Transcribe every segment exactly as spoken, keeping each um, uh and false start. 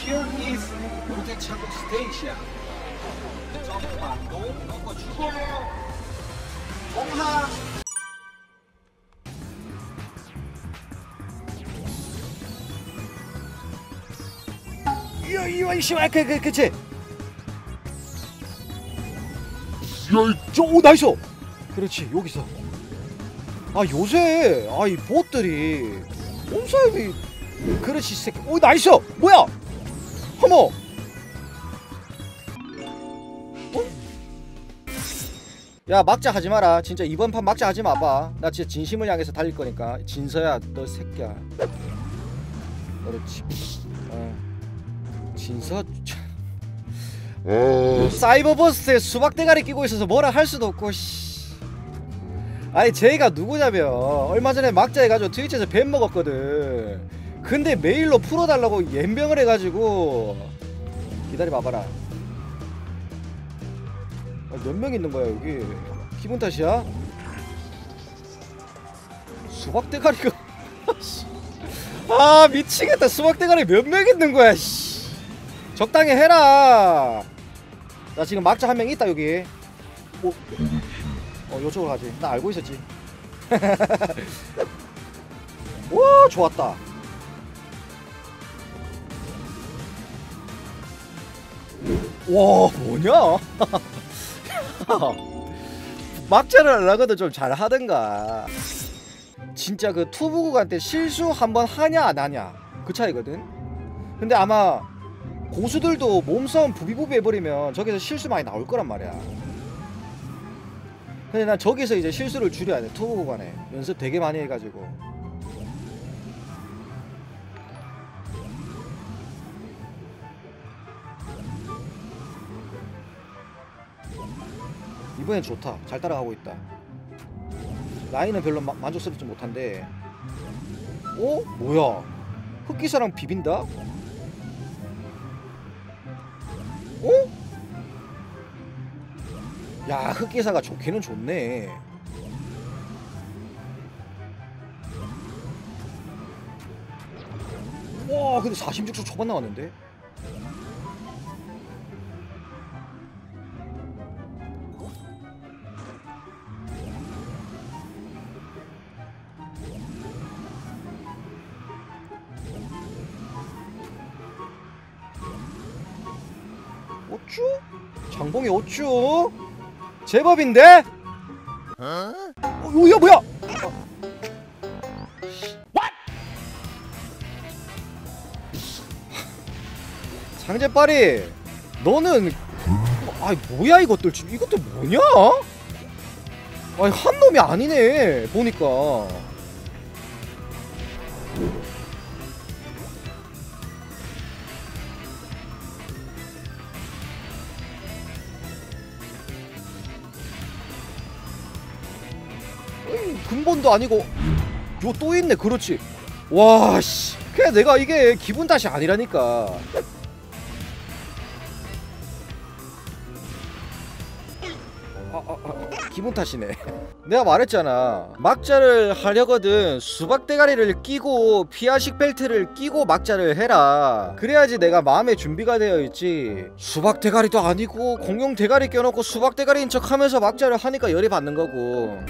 Here is 우대차도 스테이션. 점프만도 넘어주고 공항. 이야 이야 이씨 아 그 그 그치. 야저오 나이스. 그렇지 여기서. 아 요새 아 이 보트들이 온 사람이 그렇지 새끼. 오 나이스 뭐야 어머 어? 야 막자 하지 마라 진짜. 이번 판 막자 하지 마봐. 나 진짜 진심을 향해서 달릴 거니까. 진서야 너 새끼야. 그렇지. 어 진서 어... 사이버버스에 수박대가리 끼고 있어서 뭐라 할 수도 없고 씨. 아니 쟤가 누구냐면 얼마 전에 막자 해가지고 트위치에서 뱀 먹었거든. 근데 메일로 풀어달라고 연병을 해가지고. 기다려 봐봐라. 아, 몇 명 있는 거야 여기. 기분 탓이야? 수박대가리가 아 미치겠다. 수박대가리 몇 명 있는 거야 씨. 적당히 해라. 나 지금 막자 한 명 있다 여기. 오. 어 요쪽으로 가지. 나 알고 있었지. 와 좋았다. 와 뭐냐. 막자를 하려거든 좀 잘하든가. 진짜 그 투부 구간 때 실수 한번 하냐 안 하냐 그 차이거든. 근데 아마 고수들도 몸싸움 부비부비 해버리면 저기서 실수 많이 나올 거란 말이야. 근데 난 저기서 이제 실수를 줄여야 돼. 투부 구간에 연습 되게 많이 해가지고. 이번엔 좋다. 잘 따라가고 있다. 라인은 별로 마, 만족스럽지 못한데. 어? 뭐야 흑기사랑 비빈다? 어? 야 흑기사가 좋기는 좋네. 와 근데 사십육 초 초반 나왔는데. 오쭈? 장봉이 오쭈? 제법인데? 어? 어, 야 뭐야? 어. 상제빨이 너는 아이 뭐야 이것들 지금 이것들 뭐냐? 아니 한 놈이 아니네 보니까. 근본도 아니고 요 또 있네. 그렇지. 와씨 그냥 내가 이게 기분 탓이 아니라니까. 아, 아, 아, 기분 탓이네. 내가 말했잖아 막자를 하려거든 수박대가리를 끼고 피아식 벨트를 끼고 막자를 해라. 그래야지 내가 마음의 준비가 되어 있지. 수박대가리도 아니고 공룡 대가리 껴놓고 수박대가리인 척 하면서 막자를 하니까 열이 받는 거고.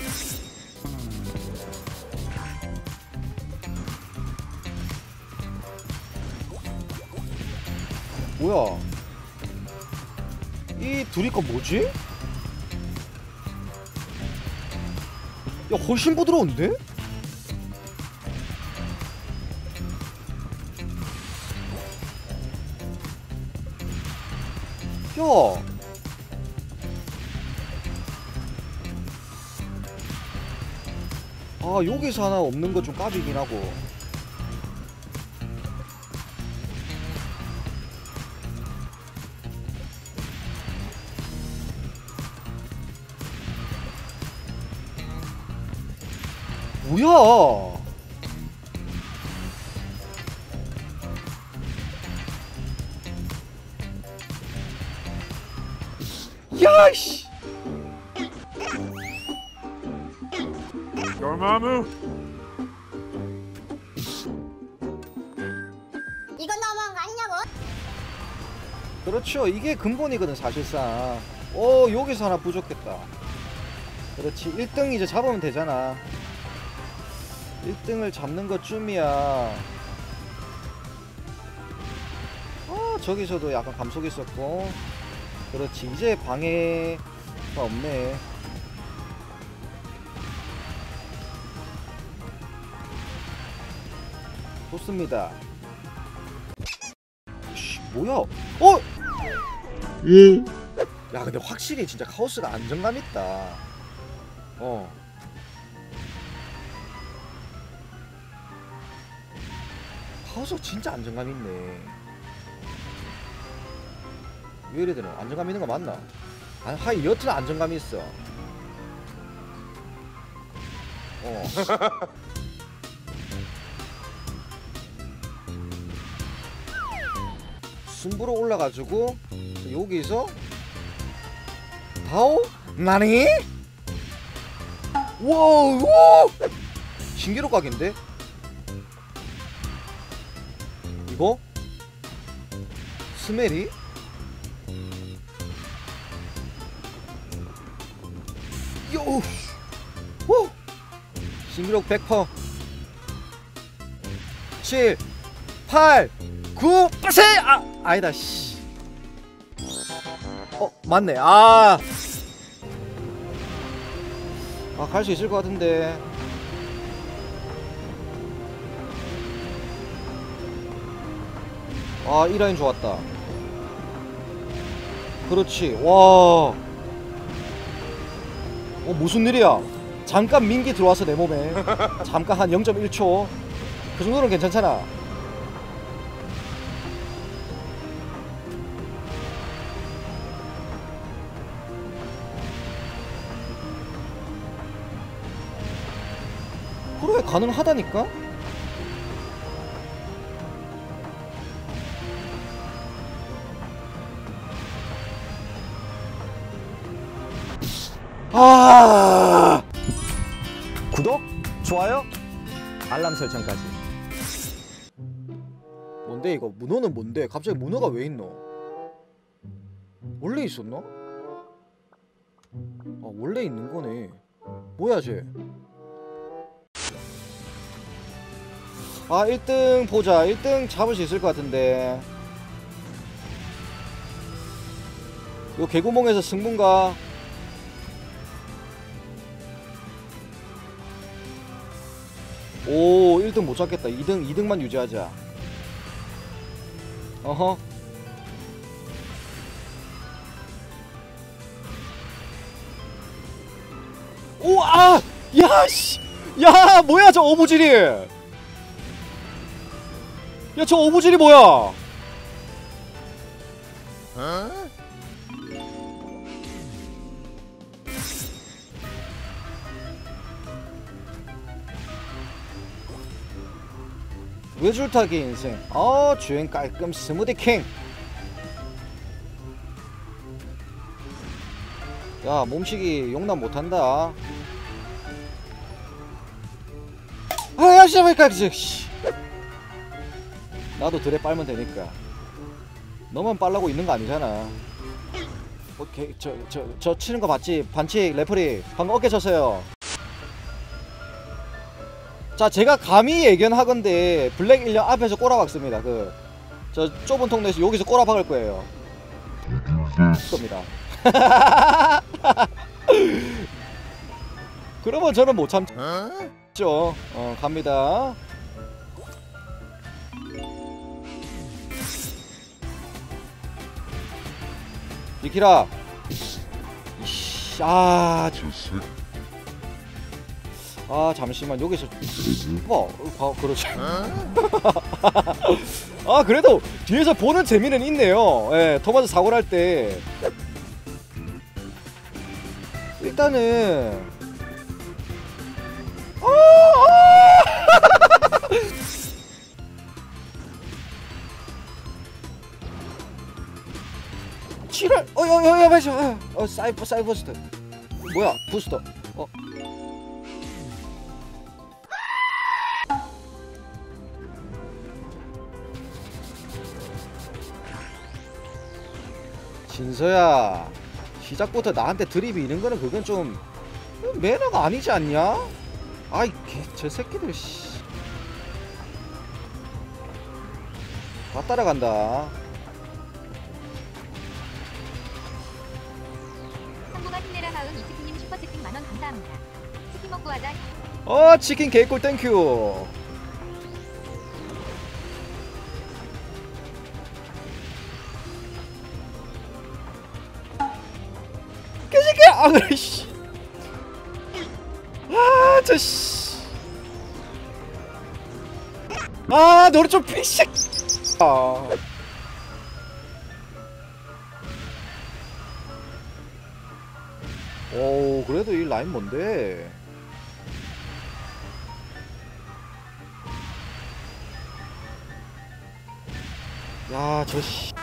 뭐야 이 둘이 거 뭐지? 야 훨씬 부드러운데? 야 아 여기서 하나 없는 거 좀 까비긴 하고. 뭐야 야이씨 dormammu 이건 너무한 거 아니냐고? 그렇죠. 이게 근본이거든 사실상. 어 여기서 하나 부족했다. 그렇지. 일 등 이제 잡으면 되잖아. 일 등을 잡는 것쯤이야. 어 저기서도 약간 감속 있었고. 그렇지. 이제 방해가 없네. 좋습니다. 씨, 뭐야? 어? 예. 야, 근데 확실히 진짜 카오스가 안정감 있다. 어. 카오스가 진짜 안정감 있네. 왜 이래 되나? 안정감 있는 거 맞나? 아, 하이 여튼 안정감이 있어. 어. 승부로 올라가지고 여기서 다오? 나니? 와우! 신기록 각인데? 이거? 스멜이? 요! 오! 신기록 백 퍼센트 칠 팔 구 빠세! 아! 아니다 씨. 어 맞네. 아! 아 갈 수 있을 것 같은데. 아 이 라인 좋았다. 그렇지. 와. 어 무슨 일이야? 잠깐 민기 들어와서 내 몸에 잠깐 한 영 점 일 초 그 정도는 괜찮잖아. 그래 가능하다니까? 아 구독, 좋아요, 알람 설정까지. 뭔데 이거? 문어는 뭔데? 갑자기 문어가 왜 있노? 원래 있었나? 아 원래 있는 거네. 뭐야 쟤? 아 일 등 보자. 일 등 잡을 수 있을 것 같은데. 요 개구멍에서 승분가. 오 일 등 못 잡겠다. 이 등 이 등만 유지하자. 어허. 오 아! 야 씨! 야 뭐야 저 어부질이! 야 저 어부질이 뭐야? 어? 외줄타기 인생. 어 주행 깔끔 스무디 킹. 야 몸식이 용납 못한다. 아야 씨발까 씨. 나도 드랩 빨면 되니까. 너만 빨라고 있는 거 아니잖아. 오케이 저 저 저 치는 거 봤지? 반칙 레프리 방금 어깨 쳤어요. 자 제가 감히 예견하건데 블랙 일 년 앞에서 꼬라박습니다. 그 저 좁은 통로에서 여기서 꼬라박을 거예요. 겁니다. 그러면 저는 못 참죠. 어 갑니다. 니키라. 이씨, 아, 아 잠시만 여기서 뭐 어, 그렇지. 아 그래도 뒤에서 보는 재미는 있네요. 예, 토마스 사고 날 때 일단은 아, 아! 칠월 어여여여 마시 어 사이버 사이버스트 뭐야 부스터 어 진서야, 시작부터 나한테 드립 이는 거는 그건 좀 매너가 아니지 않냐? 아이 개, 저 새끼들 씨. 다 따라간다. 성공한 힘내라 하은 이치키님 슈퍼채팅 만원 감사합니다. 치킨 먹고 하자. 어 치킨 개꿀 땡큐. 개새끼 아 그래 씨. 아저 씨. 아 너를 좀 피식. 아. 오 그래도 이 라인 뭔데? 야 저 씨.